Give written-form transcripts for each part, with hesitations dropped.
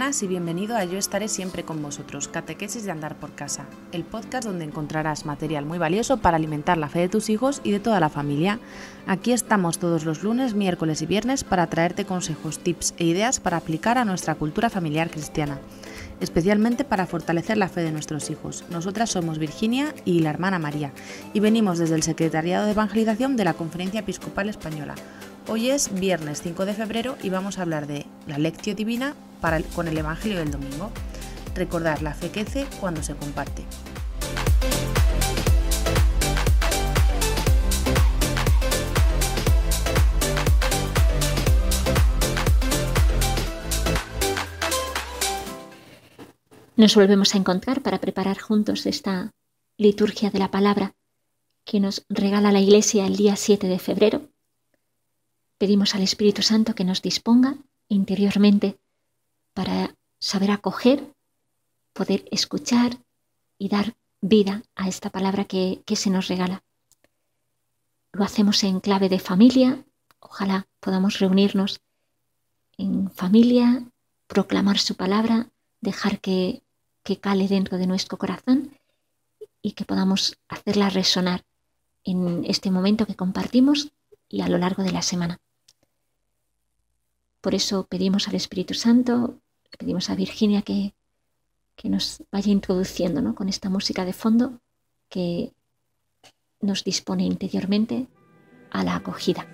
buenas y bienvenido a Yo estaré siempre con vosotros, Catequesis de Andar por Casa, el podcast donde encontrarás material muy valioso para alimentar la fe de tus hijos y de toda la familia. Aquí estamos todos los lunes, miércoles y viernes para traerte consejos, tips e ideas para aplicar a nuestra cultura familiar cristiana, especialmente para fortalecer la fe de nuestros hijos. Nosotras somos Virginia y la hermana María y venimos desde el Secretariado de Evangelización de la Conferencia Episcopal Española. Hoy es viernes 5 de febrero y vamos a hablar de la Lectio Divina con el Evangelio del domingo. Recordar la fe crece cuando se comparte. Nos volvemos a encontrar para preparar juntos esta liturgia de la palabra que nos regala la Iglesia el día 7 de febrero. Pedimos al Espíritu Santo que nos disponga interiormente para saber acoger, poder escuchar y dar vida a esta palabra que se nos regala. Lo hacemos en clave de familia. Ojalá podamos reunirnos en familia, proclamar su palabra, dejar que cale dentro de nuestro corazón y que podamos hacerla resonar en este momento que compartimos y a lo largo de la semana. Por eso pedimos al Espíritu Santo, pedimos a Virginia que nos vaya introduciendo, ¿no?, con esta música de fondo que nos dispone interiormente a la acogida.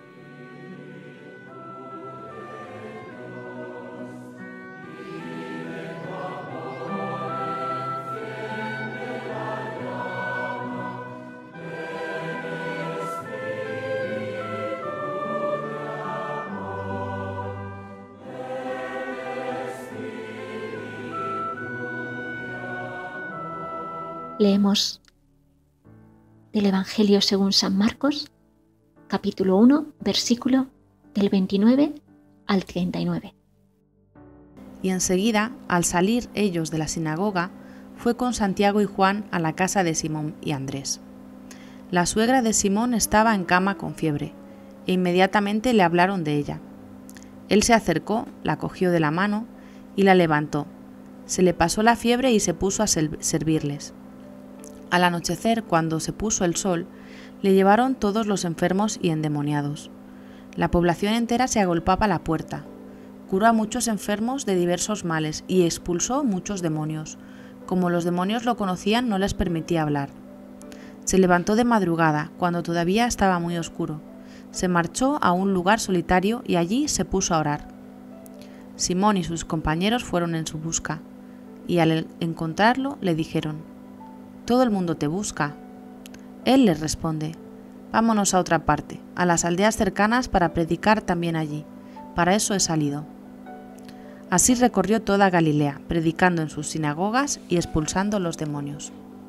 Leemos del Evangelio según San Marcos, capítulo 1, versículo del 29 al 39. Y enseguida, al salir ellos de la sinagoga, fue con Santiago y Juan a la casa de Simón y Andrés. La suegra de Simón estaba en cama con fiebre, e inmediatamente le hablaron de ella. Él se acercó, la cogió de la mano y la levantó. Se le pasó la fiebre y se puso a servirles. Al anochecer, cuando se puso el sol, le llevaron todos los enfermos y endemoniados. La población entera se agolpaba a la puerta. Curó a muchos enfermos de diversos males y expulsó muchos demonios. Como los demonios lo conocían, no les permitía hablar. Se levantó de madrugada, cuando todavía estaba muy oscuro. Se marchó a un lugar solitario y allí se puso a orar. Simón y sus compañeros fueron en su busca, y al encontrarlo le dijeron: «Todo el mundo te busca». Él les responde: «Vámonos a otra parte, a las aldeas cercanas para predicar también allí. Para eso he salido». Así recorrió toda Galilea, predicando en sus sinagogas y expulsando los demonios.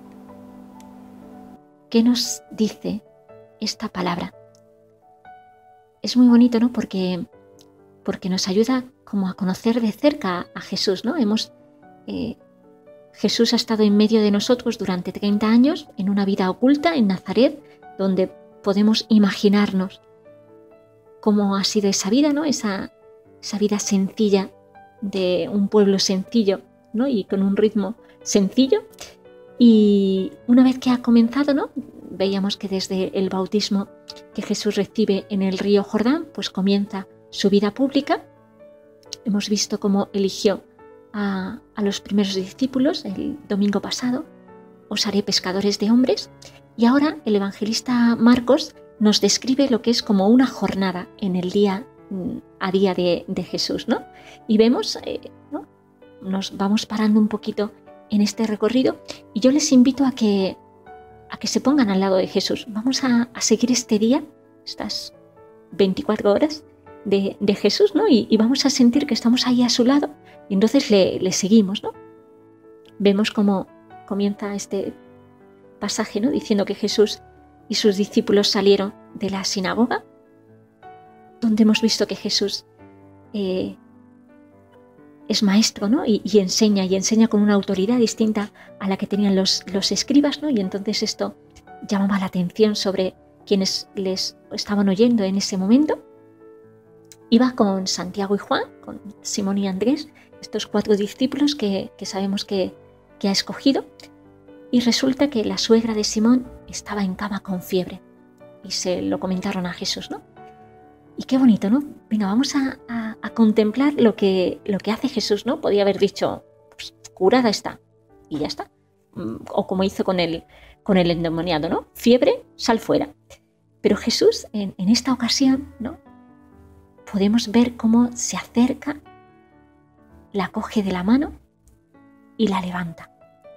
¿Qué nos dice esta palabra? Es muy bonito, ¿no? Porque nos ayuda como a conocer de cerca a Jesús, ¿no? Jesús ha estado en medio de nosotros durante 30 años en una vida oculta en Nazaret, donde podemos imaginarnos cómo ha sido esa vida, ¿no? Esa vida sencilla de un pueblo sencillo, ¿no? Y con un ritmo sencillo. Y una vez que ha comenzado, ¿no?, veíamos que desde el bautismo que Jesús recibe en el río Jordán, pues comienza su vida pública. Hemos visto cómo eligió a los primeros discípulos el domingo pasado: os haré pescadores de hombres. Y ahora el evangelista Marcos nos describe lo que es como una jornada en el día a día de Jesús, ¿no? Y vemos, ¿no?, nos vamos parando un poquito en este recorrido y yo les invito a que se pongan al lado de Jesús. Vamos a seguir este día, estas 24 horas de Jesús, ¿no? Y vamos a sentir que estamos ahí a su lado y entonces le seguimos, ¿no? Vemos cómo comienza este pasaje, ¿no?, diciendo que Jesús y sus discípulos salieron de la sinagoga, donde hemos visto que Jesús es maestro, ¿no?, y enseña con una autoridad distinta a la que tenían los escribas, ¿no? Y entonces esto llamaba la atención sobre quienes les estaban oyendo en ese momento. Iba con Santiago y Juan, con Simón y Andrés, estos 4 discípulos que sabemos que ha escogido, y resulta que la suegra de Simón estaba en cama con fiebre y se lo comentaron a Jesús, ¿no? Y qué bonito, ¿no? Venga, vamos a contemplar lo que hace Jesús, ¿no? Podía haber dicho, pues, curada está, y ya está. O como hizo con el endemoniado, ¿no? Fiebre, sal fuera. Pero Jesús, en esta ocasión, ¿no? Podemos ver cómo se acerca, la coge de la mano y la levanta.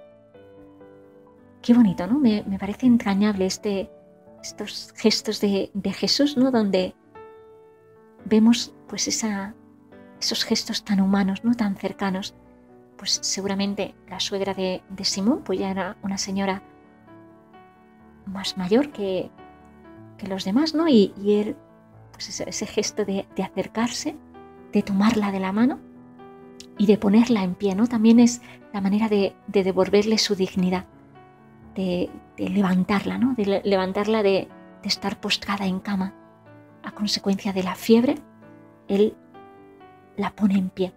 Qué bonito, ¿no? Me parece entrañable estos gestos de Jesús, ¿no? Donde vemos pues esos gestos tan humanos, ¿no? Tan cercanos. Pues seguramente la suegra de Simón pues ya era una señora más mayor que los demás, ¿no? Y él, pues ese gesto de acercarse, de tomarla de la mano y de ponerla en pie, ¿no? También es la manera de devolverle su dignidad, de levantarla, ¿no? De levantarla de estar postrada en cama a consecuencia de la fiebre. Él la pone en pie.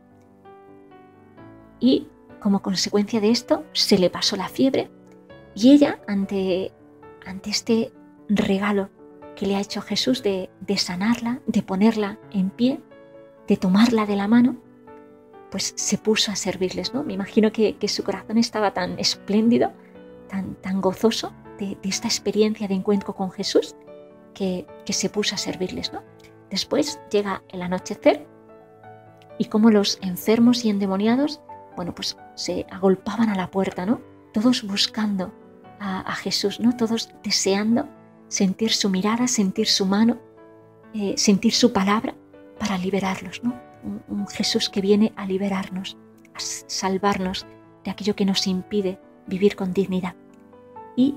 Y como consecuencia de esto se le pasó la fiebre y ella, ante este regalo que le ha hecho Jesús de sanarla, de ponerla en pie, de tomarla de la mano, pues se puso a servirles, ¿no? Me imagino que su corazón estaba tan espléndido, tan gozoso de esta experiencia de encuentro con Jesús, que se puso a servirles, ¿no? Después llega el anochecer y como los enfermos y endemoniados, bueno, pues se agolpaban a la puerta, ¿no? Todos buscando a Jesús, ¿no? Todos deseando sentir su mirada, sentir su mano, sentir su palabra para liberarlos, ¿no? Un Jesús que viene a liberarnos, a salvarnos de aquello que nos impide vivir con dignidad. Y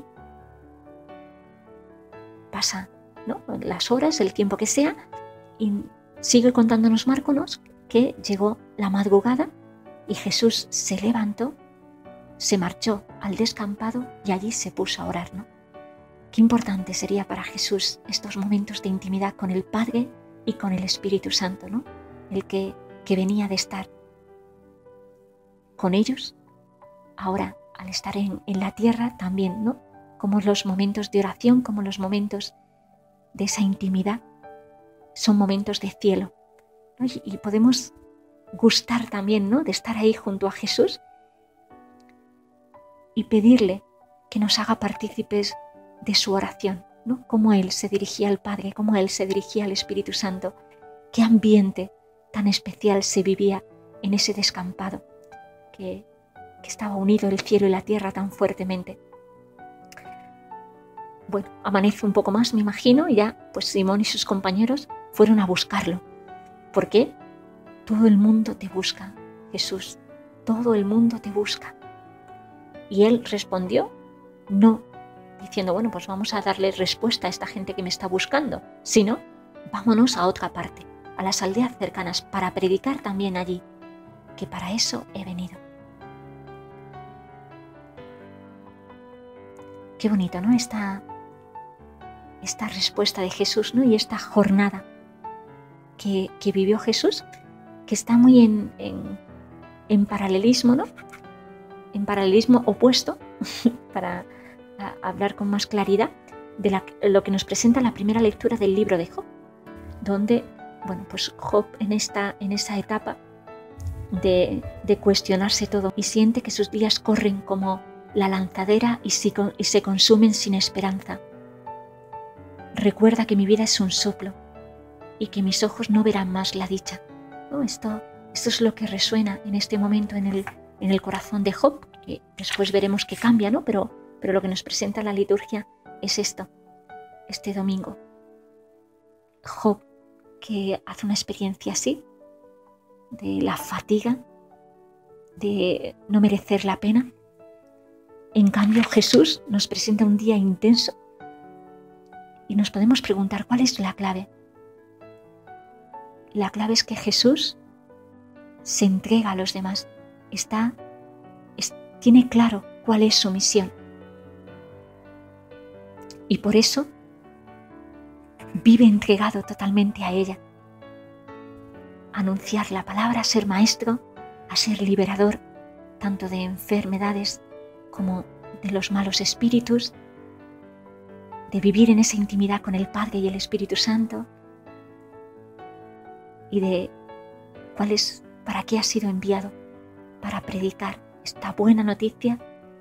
pasa, ¿no? Las horas, el tiempo que sea, y sigue contándonos Marcos que llegó la madrugada y Jesús se levantó, se marchó al descampado y allí se puso a orar, ¿no? Qué importante sería para Jesús estos momentos de intimidad con el Padre y con el Espíritu Santo, ¿no? El que venía de estar con ellos, ahora al estar en la tierra también, ¿no? Como los momentos de oración, como los momentos de esa intimidad, son momentos de cielo, ¿no? Y podemos gustar también, ¿no? De estar ahí junto a Jesús y pedirle que nos haga partícipes de su oración, ¿no? Cómo Él se dirigía al Padre, cómo Él se dirigía al Espíritu Santo, qué ambiente tan especial se vivía en ese descampado, que estaba unido el cielo y la tierra tan fuertemente. Bueno, amanece un poco más, me imagino, y ya pues Simón y sus compañeros fueron a buscarlo. ¿Por qué? Todo el mundo te busca, Jesús, todo el mundo te busca. Y él respondió, no, diciendo, bueno, pues vamos a darle respuesta a esta gente que me está buscando, sino vámonos a otra parte, a las aldeas cercanas, para predicar también allí, que para eso he venido. Qué bonito, ¿no? Esta respuesta de Jesús, ¿no? Y esta jornada que vivió Jesús, que está muy en paralelismo, ¿no? En paralelismo opuesto, para hablar con más claridad, de lo que nos presenta la primera lectura del libro de Job, donde, bueno, pues Job en esa etapa de cuestionarse todo y siente que sus días corren como la lanzadera y se consumen sin esperanza. Recuerda que mi vida es un soplo y que mis ojos no verán más la dicha, ¿no? Esto es lo que resuena en este momento en el corazón de Job, que después veremos que cambia, ¿no? Pero lo que nos presenta la liturgia es esto, este domingo. Job, que hace una experiencia así, de la fatiga, de no merecer la pena. En cambio, Jesús nos presenta un día intenso y nos podemos preguntar cuál es la clave. La clave es que Jesús se entrega a los demás, tiene claro cuál es su misión. Y por eso vive entregado totalmente a ella. anunciar la palabra, a ser maestro, a ser liberador, tanto de enfermedades como de los malos espíritus, de vivir en esa intimidad con el Padre y el Espíritu Santo, y de para qué has sido enviado, para predicar esta buena noticia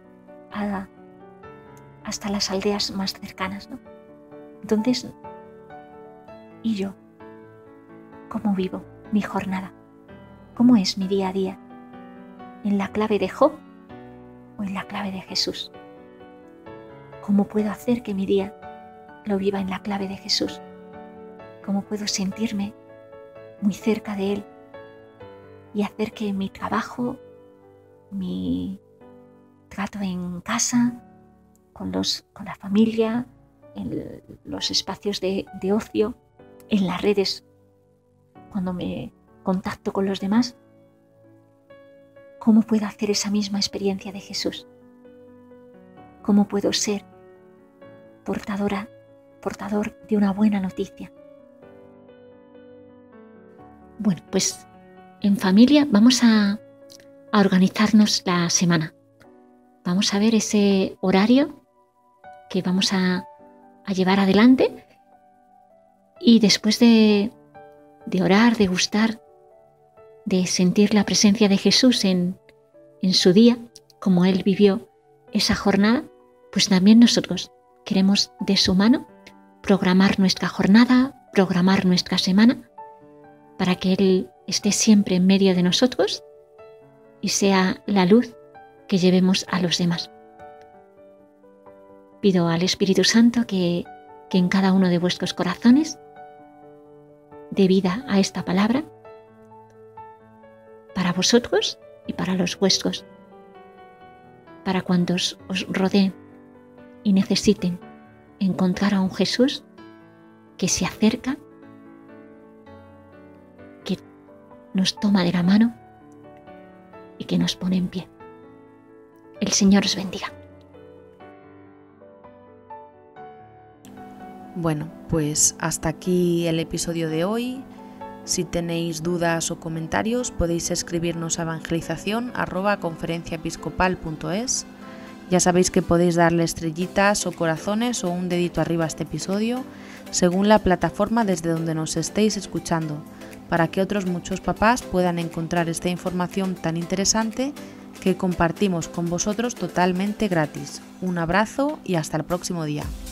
hasta las aldeas más cercanas, ¿no? Entonces, ¿y yo? ¿Cómo vivo mi jornada? ¿Cómo es mi día a día? ¿En la clave de Job o en la clave de Jesús? ¿Cómo puedo hacer que mi día lo viva en la clave de Jesús? ¿Cómo puedo sentirme muy cerca de Él y hacer que mi trabajo, mi trato en casa, con la familia, en los espacios de ocio, en las redes, cuando me contacto con los demás, cómo puedo hacer esa misma experiencia de Jesús? ¿Cómo puedo ser portador de una buena noticia? Bueno, pues en familia vamos a organizarnos la semana. Vamos a ver ese horario que vamos a llevar adelante, y después de orar, de gustar, de sentir la presencia de Jesús en su día, como Él vivió esa jornada, pues también nosotros queremos de su mano programar nuestra jornada, programar nuestra semana, para que Él esté siempre en medio de nosotros y sea la luz que llevemos a los demás. Pido al Espíritu Santo que en cada uno de vuestros corazones dé vida a esta palabra para vosotros y para los vuestros, para cuantos os rodeen y necesiten encontrar a un Jesús que se acerca, que nos toma de la mano y que nos pone en pie. El Señor os bendiga. Bueno, pues hasta aquí el episodio de hoy. Si tenéis dudas o comentarios, podéis escribirnos a evangelización@conferenciaepiscopal.es. Ya sabéis que podéis darle estrellitas o corazones o un dedito arriba a este episodio, según la plataforma desde donde nos estéis escuchando, para que otros muchos papás puedan encontrar esta información tan interesante que compartimos con vosotros totalmente gratis. Un abrazo y hasta el próximo día.